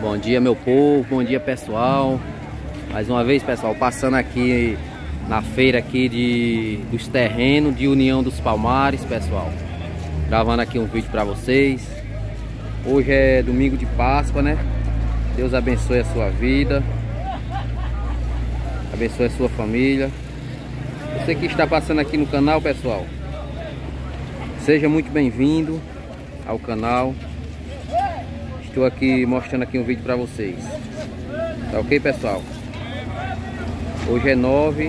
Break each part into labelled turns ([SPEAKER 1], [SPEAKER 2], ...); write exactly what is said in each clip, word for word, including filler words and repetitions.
[SPEAKER 1] Bom dia, meu povo, bom dia, pessoal. Mais uma vez, pessoal, passando aqui na feira aqui de, dos terrenos de União dos Palmares, pessoal. Gravando aqui um vídeo para vocês. Hoje é domingo de Páscoa, né? Deus abençoe a sua vida, abençoe a sua família. Você que está passando aqui no canal, pessoal, seja muito bem-vindo ao canal. Estou aqui mostrando aqui um vídeo para vocês. Tá ok, pessoal? Hoje é nove,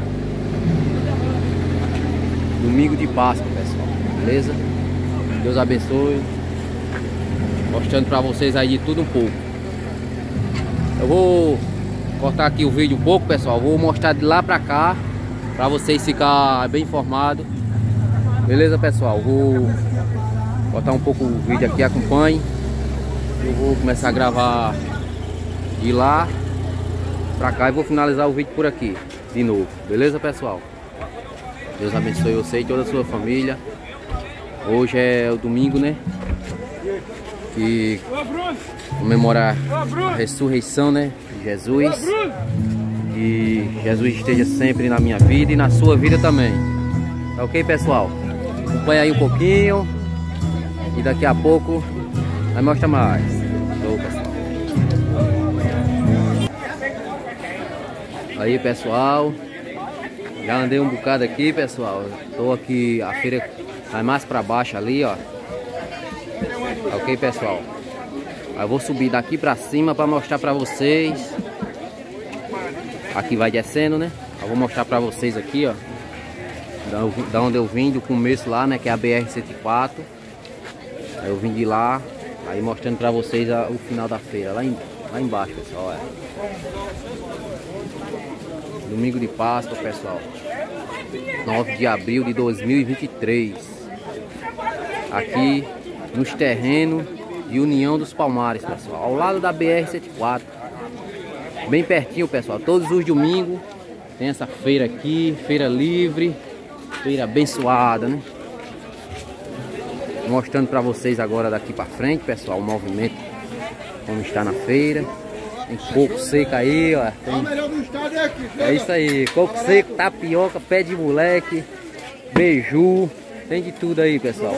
[SPEAKER 1] domingo de Páscoa, pessoal. Beleza? Deus abençoe. Mostrando para vocês aí de tudo um pouco. Eu vou cortar aqui o vídeo um pouco, pessoal. Vou mostrar de lá para cá para vocês ficarem bem informados. Beleza, pessoal? Vou botar um pouco o vídeo aqui, acompanhe. Eu vou começar a gravar de lá pra cá e vou finalizar o vídeo por aqui de novo. Beleza, pessoal? Deus abençoe você e toda a sua família. Hoje é o domingo, né? Que comemorar a ressurreição, né, de Jesus. Que Jesus esteja sempre na minha vida e na sua vida também. Tá ok, pessoal? Acompanha aí um pouquinho e daqui a pouco vai mostrar mais. Show, pessoal. Aí, pessoal, já andei um bocado aqui, pessoal. Tô aqui, a feira vai mais pra baixo ali, ó. Ok, pessoal? Eu vou subir daqui pra cima pra mostrar pra vocês. Aqui vai descendo, né? Eu vou mostrar pra vocês aqui, ó, da onde eu vim, do começo lá, né? Que é a B R cento e quatro. Aí eu vim de lá, aí mostrando pra vocês a, o final da feira, lá, em, lá embaixo, pessoal. É. Domingo de Páscoa, pessoal. nove de abril de dois mil e vinte e três. Aqui nos terrenos de União dos Palmares, pessoal. Ao lado da B R cento e quatro. Bem pertinho, pessoal. Todos os domingos tem essa feira aqui, feira livre, feira abençoada, né? Mostrando para vocês agora daqui para frente, pessoal, o movimento como está na feira. Tem coco seco aí, ó. Tem... É isso aí, coco seco, tapioca, pé de moleque, beiju, tem de tudo aí, pessoal.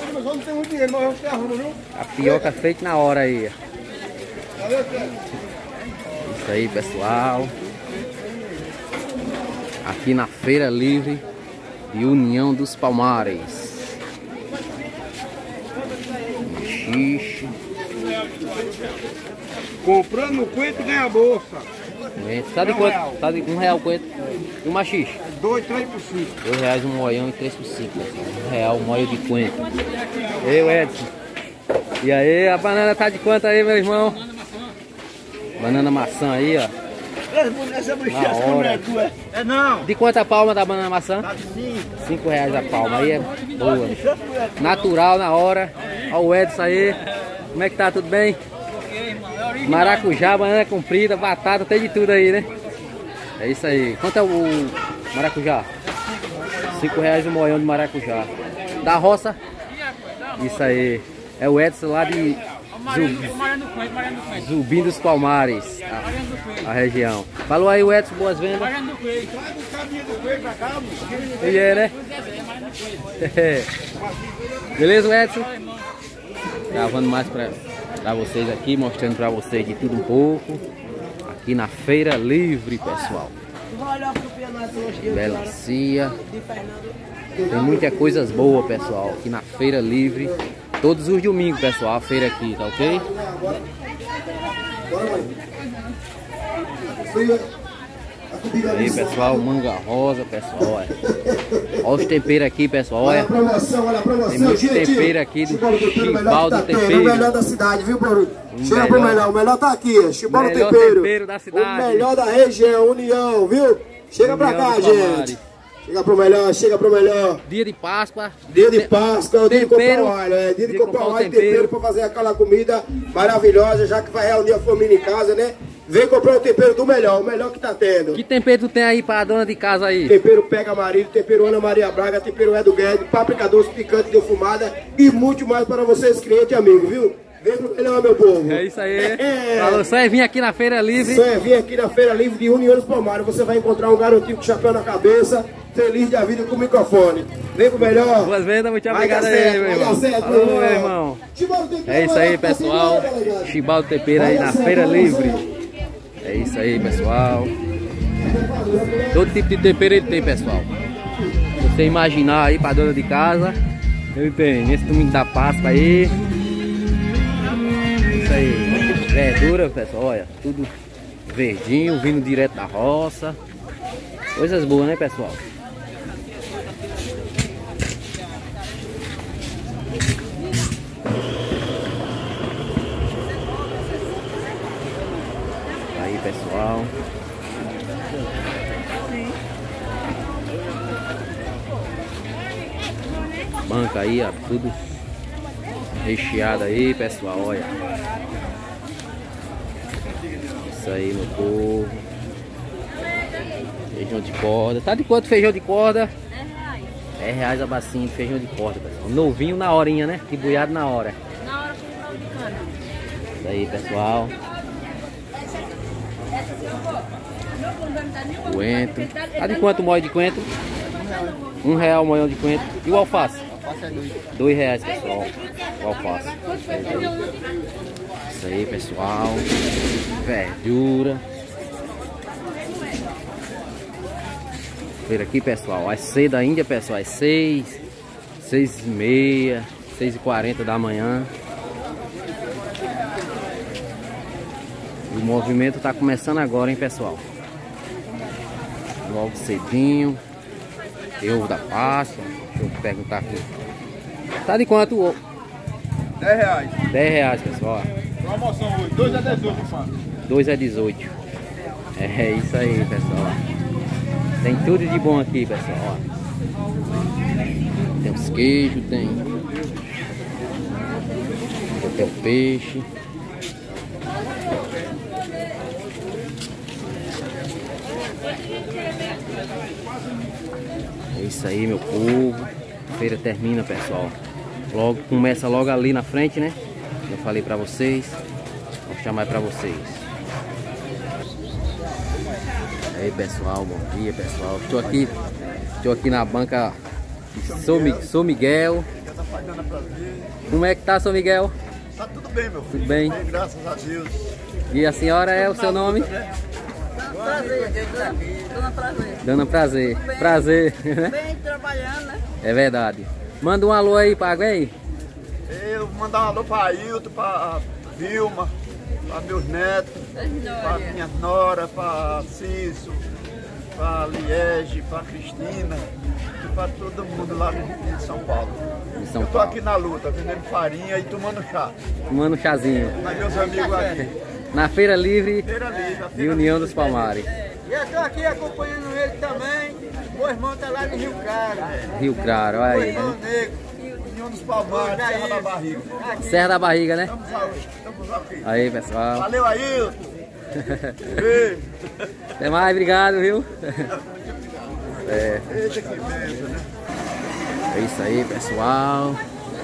[SPEAKER 1] Tapioca feita na hora aí. Isso aí, pessoal. Aqui na Feira Livre de União dos Palmares. Xixi.
[SPEAKER 2] Comprando no coentro ganha a bolsa.
[SPEAKER 1] Tá de quanto? Tá de um real o coentro. E o machixe?
[SPEAKER 2] Dois, três por cinco.
[SPEAKER 1] Dois reais um moião e três por cinco. Um real um moio de coentro. Ei, Edson. E aí, a banana tá de quanto aí, meu irmão? Banana maçã aí, ó.
[SPEAKER 2] Essa
[SPEAKER 1] Na hora.
[SPEAKER 2] É não.
[SPEAKER 1] De quanto a palma da banana maçã?
[SPEAKER 2] Tá de cinco.
[SPEAKER 1] Cinco reais a palma. Aí é boa. Natural na hora. Ó o Edson aí. Como é que tá? Tudo bem? Maracujá, banana comprida, batata, tem de tudo aí, né? É isso aí. Quanto é o maracujá? Cinco reais o moião de maracujá. Da roça? Isso aí. É o Edson lá de Zubim dos Palmares, a, a região. Falou aí o Edson, boas vendas. E é, né? Beleza, Edson? Gravando mais pra, pra vocês aqui, mostrando pra vocês de tudo um pouco. Aqui na Feira Livre, pessoal. Melancia. Tem muitas coisas boas, pessoal, aqui na Feira Livre. Todos os domingos, pessoal, a feira aqui, tá ok? Aí, pessoal, manga rosa, pessoal, olha. Olha os temperos aqui, pessoal, olha. Tem muito tempero aqui do Chibal do Tempero.
[SPEAKER 3] O melhor da cidade, viu, Bruno? Chega pro melhor, o melhor tá aqui, Chibal do
[SPEAKER 1] Tempero. tempero da cidade.
[SPEAKER 3] O melhor da região, União, viu? Chega pra cá, gente. Chega pro melhor, chega pro melhor.
[SPEAKER 1] Dia de Páscoa.
[SPEAKER 3] Dia de Páscoa, é o dia de comprar o alho, é dia de comprar o alho e tempero pra fazer aquela comida maravilhosa, já que vai reunir a família em casa, né? Vem comprar o tempero do melhor, o melhor que tá tendo.
[SPEAKER 1] Que tempero tu tem aí pra dona de casa aí?
[SPEAKER 3] Tempero Pega Marido, tempero Ana Maria Braga, tempero Edu Guedes, páprica doce, picante, defumada e muito mais para vocês, clientes e amigos, viu? Vem pro melhor, meu povo.
[SPEAKER 1] É isso aí. É. Falou, só é vir aqui na Feira Livre.
[SPEAKER 3] Só é vir aqui na Feira Livre de União dos Palmares. Você vai encontrar um garotinho com chapéu na cabeça, feliz da vida com o microfone. Vem pro melhor.
[SPEAKER 1] Boas vendas, muito obrigado aí, meu irmão. Falou, meu irmão. É isso aí, pessoal. Chibaldo Tempero aí na Feira Livre. É isso aí, pessoal. Todo tipo de tempero ele tem, pessoal. Você imaginar aí pra dona de casa, ele tem. Nesse domingo da Páscoa aí. Isso aí. Verdura, pessoal, olha. Tudo verdinho, vindo direto da roça. Coisas boas, né, pessoal? Aí, pessoal. Banca aí, ó, tudo recheado aí, pessoal, olha. Isso aí, meu povo. Feijão de corda. Tá de quanto feijão de corda? dez reais. dez reais a bacinha de feijão de corda, pessoal. Novinho na horinha, né? Tribuiado na hora.
[SPEAKER 4] Na hora com caldo de cana.
[SPEAKER 1] Isso aí, pessoal. Coentro. Tá de quanto o molho de coentro? Um real o molhão de coentro. E o alface? Alface é dois. Dois reais, pessoal. O alface. Isso aí, pessoal. Verdura. Ver aqui, pessoal. As seis da Índia, pessoal. Às seis, seis e meia, seis e quarenta da manhã. E o movimento tá começando agora, hein, pessoal. Logo cedinho. Tem ovo da Páscoa. Deixa eu perguntar aqui. Tá de quanto o ovo?
[SPEAKER 2] dez reais.
[SPEAKER 1] dez reais, pessoal.
[SPEAKER 2] Promoção hoje. dois é dezoito, mano.
[SPEAKER 1] dois é dezoito. É isso aí, pessoal. Tem tudo de bom aqui, pessoal. Tem os queijos, tem. Tem o peixe. É isso aí, meu povo. A feira termina, pessoal. Logo, começa logo ali na frente, né? Eu falei pra vocês. Vou chamar pra vocês. Aí, pessoal, bom dia, pessoal. Estou aqui, estou aqui na banca São, Mi, São Miguel. Como é que tá, São Miguel?
[SPEAKER 2] Tá tudo bem, meu filho.
[SPEAKER 1] Tudo bem?
[SPEAKER 2] bem? Graças a Deus.
[SPEAKER 1] E a senhora é o seu nome?
[SPEAKER 4] Prazer, dona Prazer.
[SPEAKER 1] Dona Prazer. Prazer.
[SPEAKER 4] Bem trabalhando, né?
[SPEAKER 1] É verdade. Manda um alô aí pra alguém.
[SPEAKER 2] Eu vou mandar um alô pra Ailton, pra Vilma, pra meus netos, pra minha nora, pra Cício, pra Liege, pra Cristina e pra todo mundo lá em São Paulo.
[SPEAKER 1] Em São
[SPEAKER 2] Eu tô
[SPEAKER 1] Paulo.
[SPEAKER 2] aqui na luta, vendendo farinha e tomando chá.
[SPEAKER 1] Tomando um chazinho.
[SPEAKER 2] Mas meus amigos aqui.
[SPEAKER 1] Na Feira Livre
[SPEAKER 2] Feira Livre, a
[SPEAKER 1] de
[SPEAKER 2] Feira
[SPEAKER 1] União
[SPEAKER 2] Livre.
[SPEAKER 1] dos Palmares.
[SPEAKER 5] E eu tô aqui acompanhando ele também. Meu irmão tá lá no Rio Claro.
[SPEAKER 1] Rio Claro, olha
[SPEAKER 5] Meu
[SPEAKER 1] aí.
[SPEAKER 5] irmão negro.
[SPEAKER 2] União dos Palmares, Serra da Barriga.
[SPEAKER 1] Serra da Barriga, né?
[SPEAKER 2] Estamos aqui, estamos aqui.
[SPEAKER 1] Aí, pessoal.
[SPEAKER 2] Valeu, Ailton. Beijo.
[SPEAKER 1] Até mais, obrigado, viu? É,
[SPEAKER 2] Eita, que beijo, né?
[SPEAKER 1] é isso aí, pessoal.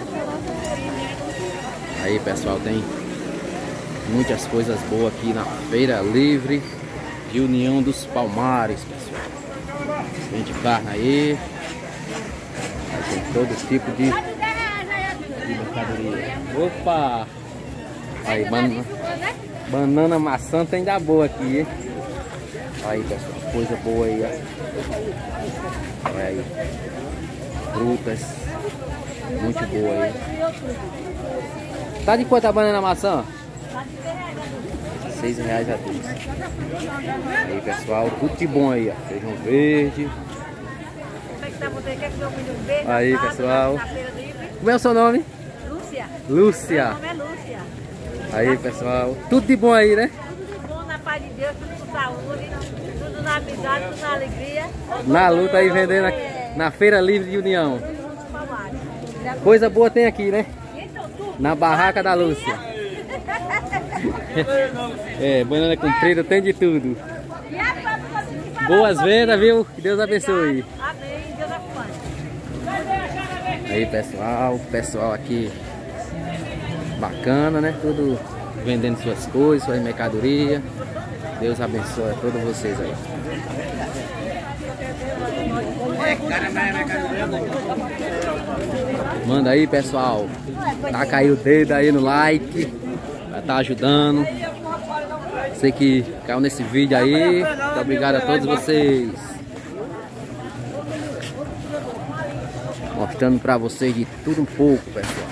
[SPEAKER 1] Aí, pessoal, tem muitas coisas boas aqui na Feira Livre de União dos Palmares, pessoal. Vende carne aí. Aí tem todo tipo de, de mercadoria. Opa! Aí, banana, banana, maçã tem da boa aqui, hein? Aí, pessoal, coisa boa aí, ó. Olha aí. Frutas. Muito boa aí. Tá de quanto a banana maçã? seis reais a dois. Aí, pessoal, tudo de bom aí, ó. Feijão verde. Aí, pessoal. Como é o seu nome?
[SPEAKER 4] Lúcia.
[SPEAKER 1] Lúcia.
[SPEAKER 4] Meu nome é Lúcia.
[SPEAKER 1] Aí, pessoal. Tudo de bom aí, né?
[SPEAKER 4] Tudo bom na paz de Deus, tudo com saúde, tudo na amizade, tudo na alegria.
[SPEAKER 1] Na luta aí, vendendo na, na Feira Livre de União. Coisa boa tem aqui, né? Na barraca da Lúcia. É, banana comprida, tem de tudo. Boas vendas, viu? Que Deus abençoe.
[SPEAKER 4] Amém. Deus acompanhe.
[SPEAKER 1] Aí, pessoal, pessoal aqui bacana, né? Tudo vendendo suas coisas, suas mercadorias. Deus abençoe a todos vocês aí. Manda aí, pessoal. Taca aí o dedo aí no like. Vai estar ajudando. Você que caiu nesse vídeo aí. Muito obrigado a todos vocês. Mostrando pra vocês de tudo um pouco, pessoal.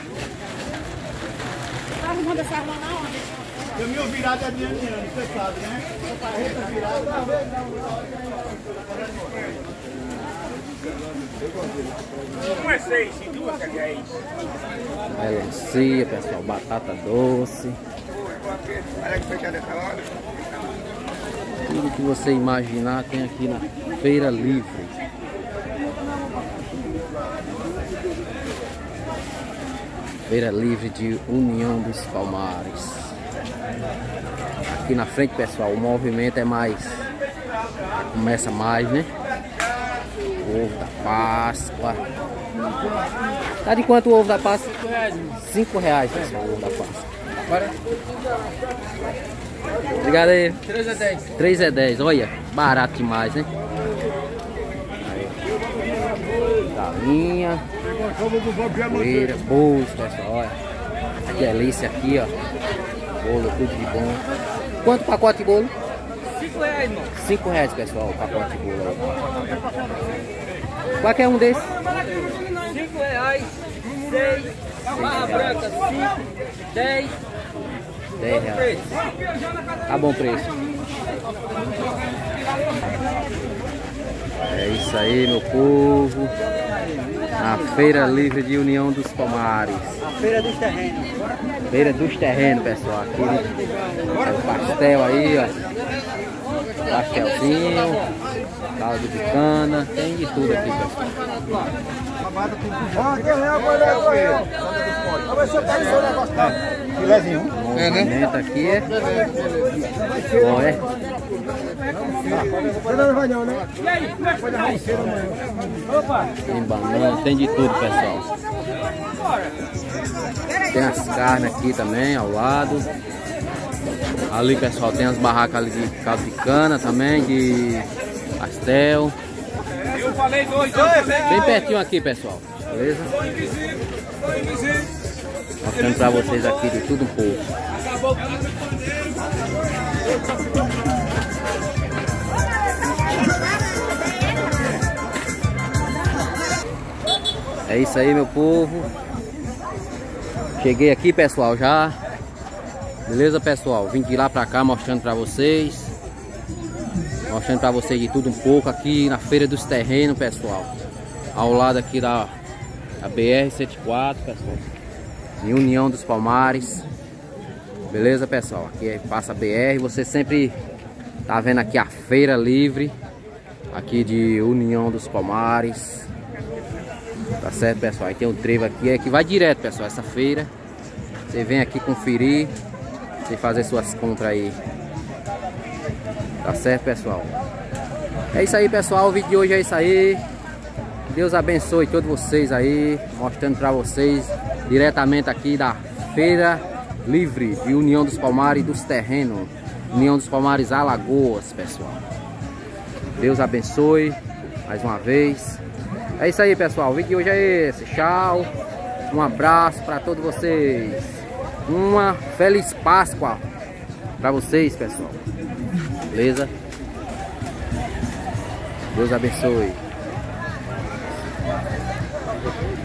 [SPEAKER 2] O meu virado é minha, você sabe, né?
[SPEAKER 5] Um é seis e duas é dez.
[SPEAKER 1] Melancia, pessoal, batata doce. Tudo que você imaginar tem aqui na Feira Livre. Feira Livre de União dos Palmares. Aqui na frente, pessoal, o movimento é mais... Começa mais, né? O ovo da Páscoa. Tá de quanto o ovo da Páscoa? cinco reais, pessoal, o ovo da Páscoa. Bora. Obrigado aí. três é dez. três é dez, olha. Barato demais, né? Galinha. Poeira, bolos, pessoal, olha. A delícia aqui, ó. Bolo, tudo de bom. Quanto pacote de bolo?
[SPEAKER 5] cinco reais, irmão.
[SPEAKER 1] cinco reais, pessoal, o pacote de bolo. Qualquer um desses?
[SPEAKER 5] cinco reais, seis, barra branca, cinco, dez.
[SPEAKER 1] dez reais. Tá bom preço. É isso aí, meu povo. A Feira Livre de União dos Palmares.
[SPEAKER 5] A Feira dos Terrenos.
[SPEAKER 1] Feira dos Terrenos, pessoal. Aqui é o pastel aí, ó. Pastelzinho, caldo de cana, tem de tudo aqui, pessoal. O movimento aqui é... Bom, é? Tem banana, tem de tudo, pessoal. Tem as carnes aqui também, ao lado. Ali, pessoal, tem as barracas ali de caldo de cana também, de pastel.
[SPEAKER 5] Eu falei dois,
[SPEAKER 1] Bem pertinho aqui, pessoal. Beleza? Mostrando pra vocês aqui de tudo um pouco. É isso aí, meu povo. Cheguei aqui, pessoal, já. Beleza, pessoal? Vim de lá pra cá mostrando pra vocês. Mostrando pra vocês de tudo um pouco aqui na Feira dos Terrenos, pessoal. Ao lado aqui da, da B R cento e quatro, pessoal. Em União dos Palmares. Beleza, pessoal? Aqui passa a B R. Você sempre tá vendo aqui a Feira Livre. Aqui de União dos Palmares. Tá certo, pessoal? Aí tem um trevo aqui. É que vai direto, pessoal, essa feira. Você vem aqui conferir. Você fazer suas compras aí. Tá certo, pessoal? É isso aí, pessoal. O vídeo de hoje é isso aí. Deus abençoe todos vocês aí. Mostrando pra vocês diretamente aqui da Feira Livre de União dos Palmares dos Terrenos. União dos Palmares Alagoas, pessoal. Deus abençoe mais uma vez. É isso aí, pessoal. O vídeo de hoje é esse. Tchau. Um abraço pra todos vocês. Uma feliz Páscoa pra vocês, pessoal. Beleza? Deus abençoe.